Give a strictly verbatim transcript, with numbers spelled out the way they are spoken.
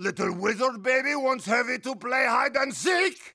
Little wizard baby wants Heavy to play hide and seek?